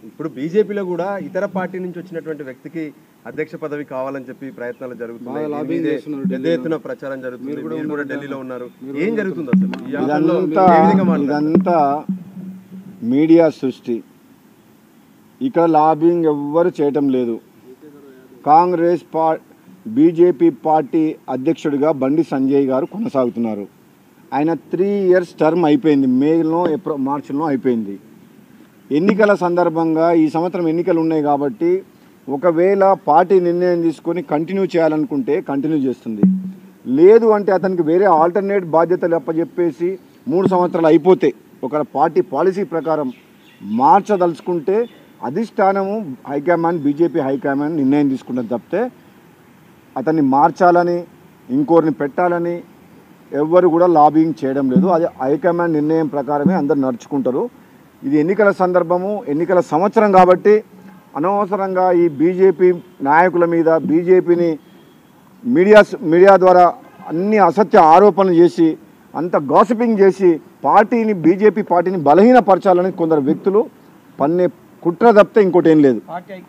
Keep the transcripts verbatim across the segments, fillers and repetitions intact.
ఇప్పుడు బీజేపీలో కూడా ఇతర పార్టీ నుంచి వచ్చినటువంటి వ్యక్తికి అధ్యక్ష పదవి కావాలని చెప్పి ప్రయత్నాలు జరుగుతున్నాయి. పెద్ద ఎత్తున ప్రచారం జరుగుతుంది. మీరు కూడా ఢిల్లీలో ఉన్నారు. ఏం జరుగుతుంది అసలు? ఇదంతా మీడియా సృష్టి. ఇక్కడ లాబింగ్ ఎవ్వరు చేయటం లేదు. కాంగ్రెస్ పా బీజేపీ పార్టీ అధ్యక్షుడిగా బండి సంజయ్ గారు కొనసాగుతున్నారు. ఆయన త్రీ ఇయర్స్ టర్మ్ అయిపోయింది. మేలో ఏప్రిల్ మార్చిలో అయిపోయింది. ఎన్నికల సందర్భంగా ఈ సంవత్సరం ఎన్నికలు ఉన్నాయి కాబట్టి ఒకవేళ పార్టీ నిర్ణయం తీసుకొని కంటిన్యూ చేయాలనుకుంటే కంటిన్యూ చేస్తుంది. లేదు అంటే అతనికి వేరే ఆల్టర్నేట్ బాధ్యతలు అప్పచెప్పేసి మూడు సంవత్సరాలు అయిపోతే ఒక పార్టీ పాలసీ ప్రకారం మార్చదలుచుకుంటే అధిష్టానము హైకమాండ్ బీజేపీ హైకమాండ్ నిర్ణయం తీసుకుంటుంది తప్పితే అతన్ని మార్చాలని ఇంకోరిని పెట్టాలని ఎవ్వరు కూడా లాబింగ్ చేయడం లేదు. అది హైకమాండ్ నిర్ణయం ప్రకారమే అందరు నడుచుకుంటారు. ఇది ఎన్నికల సందర్భము, ఎన్నికల సంవత్సరం కాబట్టి అనవసరంగా ఈ బీజేపీ నాయకుల మీద బీజేపీని మీడియా మీడియా ద్వారా అన్ని అసత్య ఆరోపణలు చేసి అంత గాసిపింగ్ చేసి పార్టీని బీజేపీ పార్టీని బలహీనపరచాలని కొందరు వ్యక్తులు పన్నే కుట్ర తప్పితే ఇంకోటి ఏం లేదు.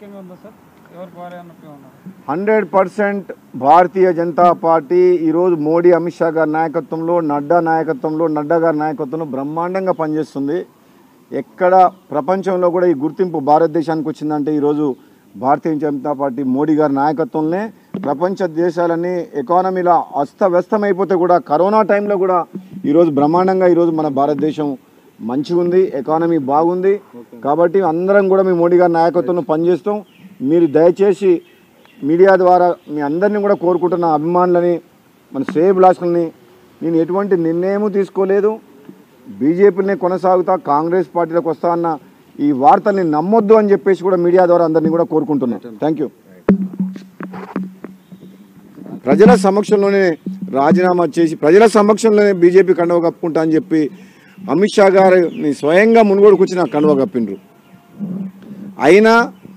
Hundred percent Bharatiya Janata party ఈరోజు మోడీ అమిత్ షా గారి నాయకత్వంలో నడ్డా నాయకత్వంలో నడ్డా గారి నాయకత్వంలో బ్రహ్మాండంగా పనిచేస్తుంది. ఎక్కడ ప్రపంచంలో కూడా ఈ గుర్తింపు భారతదేశానికి వచ్చిందంటే ఈరోజు భారతీయ జనతా పార్టీ మోడీ గారి నాయకత్వంలోనే. ప్రపంచ దేశాలన్నీ ఎకానమీలో అస్తవ్యస్తమైపోతే కూడా కరోనా టైంలో కూడా ఈరోజు బ్రహ్మాండంగా ఈరోజు మన భారతదేశం మంచిగా ఉంది, ఎకానమీ బాగుంది. కాబట్టి అందరం కూడా మీ మోడీ గారి నాయకత్వంలో పనిచేస్తాం. మీరు దయచేసి మీడియా ద్వారా మీ అందరినీ కూడా కోరుకుంటున్న అభిమానులని మన శ్రేయభిలాషులని నేను ఎటువంటి నిర్ణయము తీసుకోలేదు. బీజేపీని కొనసాగుతా కాంగ్రెస్ పార్టీలోకి వస్తా అన్న ఈ వార్తల్ని నమ్మొద్దు అని చెప్పేసి కూడా మీడియా ద్వారా అందరినీ కూడా కోరుకుంటున్నాను. Thank you. ప్రజల సమక్షంలోనే రాజీనామా చేసి ప్రజల సమక్షంలోనే బీజేపీ కండువ కప్పుకుంటా అని చెప్పి అమిత్ షా గారిని స్వయంగా మునుగోడుకు వచ్చి నాకు కండువ కప్పిండ్రు. అయినా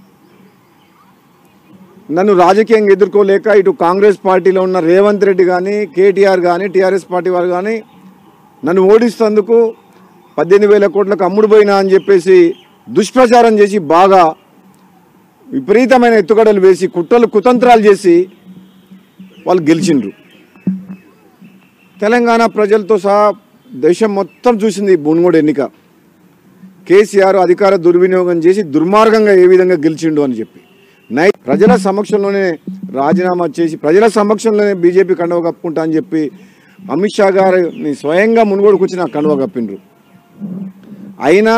నన్ను రాజకీయంగా ఎదుర్కోలేక ఇటు కాంగ్రెస్ పార్టీలో ఉన్న రేవంత్ రెడ్డి కానీ కేటీఆర్ కానీ టీఆర్ఎస్ పార్టీ వారు కానీ నన్ను ఓడిస్తేందుకు పద్దెనిమిది వేల కోట్లకు అమ్ముడు పోయినా అని చెప్పేసి దుష్ప్రచారం చేసి బాగా విపరీతమైన ఎత్తుగడలు వేసి కుట్రలు కుతంత్రాలు చేసి వాళ్ళు గెలిచిండ్రు. తెలంగాణ ప్రజలతో సహా దేశం మొత్తం చూసింది మునుగోడు ఎన్నిక. కేసీఆర్ అధికార దుర్వినియోగం చేసి దుర్మార్గంగా ఏ విధంగా గెలిచిండు అని చెప్పి నై ప్రజల సమక్షంలోనే రాజీనామా చేసి ప్రజల సమక్షంలోనే బీజేపీ కండువ కప్పుకుంటా అని చెప్పి అమిత్ షా గారిని స్వయంగా మునుగోడుకు వచ్చి నాకు కండువ కప్పిండ్రు. అయినా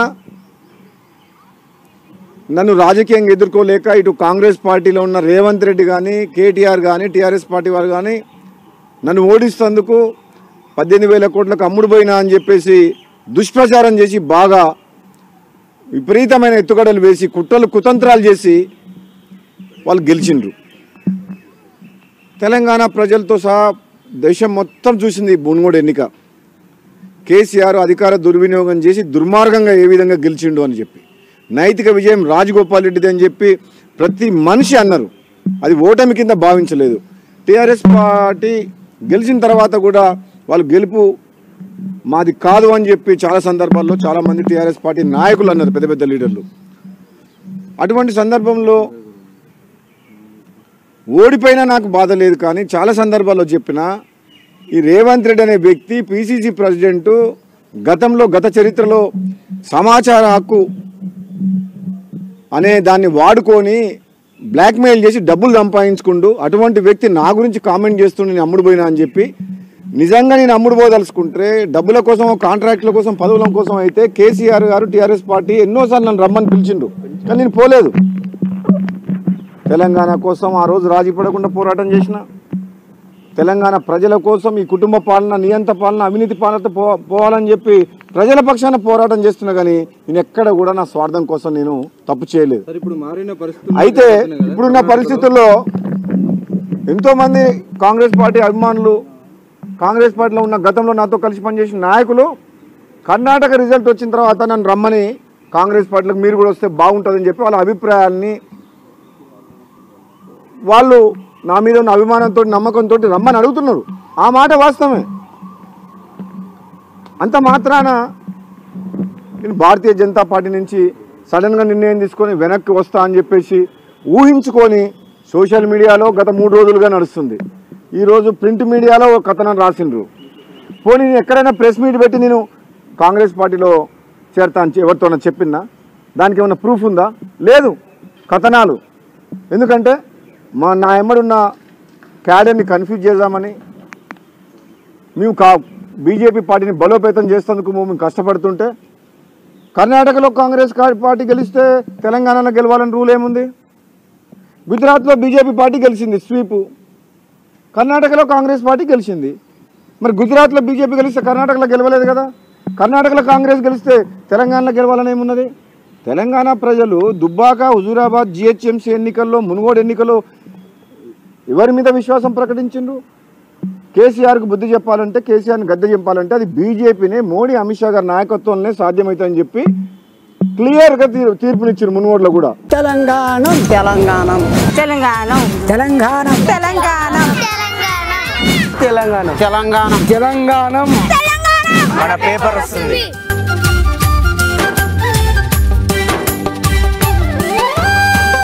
నన్ను రాజకీయంగా ఎదుర్కోలేక ఇటు కాంగ్రెస్ పార్టీలో ఉన్న రేవంత్ రెడ్డి కానీ కేటీఆర్ కానీ టీఆర్ఎస్ పార్టీ వారు కానీ నన్ను ఓడిస్తేందుకు పద్దెనిమిది వేల కోట్లకు అమ్ముడు పోయినా అని చెప్పేసి దుష్ప్రచారం చేసి బాగా విపరీతమైన ఎత్తుగడలు వేసి కుట్రలు కుతంత్రాలు చేసి వాళ్ళు గెలిచిండ్రు. తెలంగాణ ప్రజలతో సహా దేశం మొత్తం చూసింది మునుగోడు ఎన్నిక. కేసీఆర్ అధికార దుర్వినియోగం చేసి దుర్మార్గంగా ఏ విధంగా గెలిచిండు అని చెప్పి నైతిక విజయం రాజగోపాల్ రెడ్డిది అని చెప్పి ప్రతి మనిషి అన్నారు. అది ఓటమి కింద భావించలేదు. టీఆర్ఎస్ పార్టీ గెలిచిన తర్వాత కూడా వాళ్ళు గెలుపు మాది కాదు అని చెప్పి చాలా సందర్భాల్లో చాలామంది టీఆర్ఎస్ పార్టీ నాయకులు అన్నారు, పెద్ద పెద్ద లీడర్లు. అటువంటి సందర్భంలో ఓడిపోయినా నాకు బాధ లేదు. కానీ చాలా సందర్భాల్లో చెప్పిన ఈ రేవంత్ రెడ్డి అనే వ్యక్తి పిసిసి ప్రెసిడెంటు గతంలో గత చరిత్రలో సమాచార హక్కు అనే దాన్ని వాడుకొని బ్లాక్మెయిల్ చేసి డబ్బులు సంపాదించుకుంటూ అటువంటి వ్యక్తి నా గురించి కామెంట్ చేస్తుండే నేను అమ్ముడు పోయినా అని చెప్పి. నిజంగా నేను అమ్ముడు పోదలుచుకుంటే డబ్బుల కోసం కాంట్రాక్టుల కోసం పదవుల కోసం అయితే కేసీఆర్ గారు టీఆర్ఎస్ పార్టీ ఎన్నోసార్లు నన్ను రమ్మని పిలిచిండు, కానీ నేను పోలేదు. తెలంగాణ కోసం ఆ రోజు రాజీ పడకుండా పోరాటం చేసిన, తెలంగాణ ప్రజల కోసం ఈ కుటుంబ పాలన నియంత పాలన అవినీతి పాలనతో పో పోవాలని చెప్పి ప్రజల పక్షాన పోరాటం చేస్తున్నా. కానీ నేను ఎక్కడ కూడా నా స్వార్థం కోసం నేను తప్పు చేయలేదు. అయితే ఇప్పుడున్న పరిస్థితుల్లో ఎంతోమంది కాంగ్రెస్ పార్టీ అభిమానులు, కాంగ్రెస్ పార్టీలో ఉన్న గతంలో నాతో కలిసి పనిచేసిన నాయకులు కర్ణాటక రిజల్ట్ వచ్చిన తర్వాత నన్ను రమ్మని కాంగ్రెస్ పార్టీలకు మీరు కూడా వస్తే బాగుంటుందని చెప్పి వాళ్ళ అభిప్రాయాన్ని వాళ్ళు నా మీద ఉన్న అభిమానంతో నమ్మకంతో రమ్మని అడుగుతున్నారు. ఆ మాట వాస్తవమే. అంత మాత్రాన నేను భారతీయ జనతా పార్టీ నుంచి సడన్గా నిర్ణయం తీసుకొని వెనక్కి వస్తా అని చెప్పేసి ఊహించుకొని సోషల్ మీడియాలో గత మూడు రోజులుగా నడుస్తుంది. ఈరోజు ప్రింట్ మీడియాలో ఒక కథనం రాసిండ్రు. పోనీ నేను ఎక్కడైనా ప్రెస్ మీట్ పెట్టి నేను కాంగ్రెస్ పార్టీలో చేరతా అని ఎవరితోనో చెప్పినా దానికి ఏమైనా ప్రూఫ్ ఉందా? లేదు, కథనాలు. ఎందుకంటే మా నా ఎమ్మడున్న క్యాడర్ని కన్ఫ్యూజ్ చేద్దామని మేము కా బీజేపీ పార్టీని బలోపేతం చేసేందుకు మేము కష్టపడుతుంటే కర్ణాటకలో కాంగ్రెస్ పార్టీ గెలిస్తే తెలంగాణలో గెలవాలని రూల్ ఏముంది? గుజరాత్లో బీజేపీ పార్టీ గెలిచింది స్వీపు, కర్ణాటకలో కాంగ్రెస్ పార్టీ గెలిచింది. మరి గుజరాత్లో బీజేపీ గెలిస్తే కర్ణాటకలో గెలవలేదు కదా. కర్ణాటకలో కాంగ్రెస్ గెలిస్తే తెలంగాణలో గెలవాలని ఏమున్నది? తెలంగాణ ప్రజలు దుబ్బాక, హుజూరాబాద్, జిహెచ్ఎంసీ ఎన్నికల్లో, మునుగోడు ఎన్నికల్లో ఎవరి మీద విశ్వాసం ప్రకటించిండ్రు? కేసీఆర్కు బుద్ధి చెప్పాలంటే, కేసీఆర్ని గద్దె చెప్పాలంటే అది బీజేపీనే, మోడీ, అమిత్ షా గారి నాయకత్వంలోనే సాధ్యమవుతుందని చెప్పి క్లియర్గా తీర్పునిచ్చారు మునుగోడులో కూడా. తెలంగాణ తెలంగాణ తెలంగాణ తెలంగాణ తెలంగాణ తెలంగాణ తెలంగాణ తెలంగాణ మన పేపర్ వస్తుంది.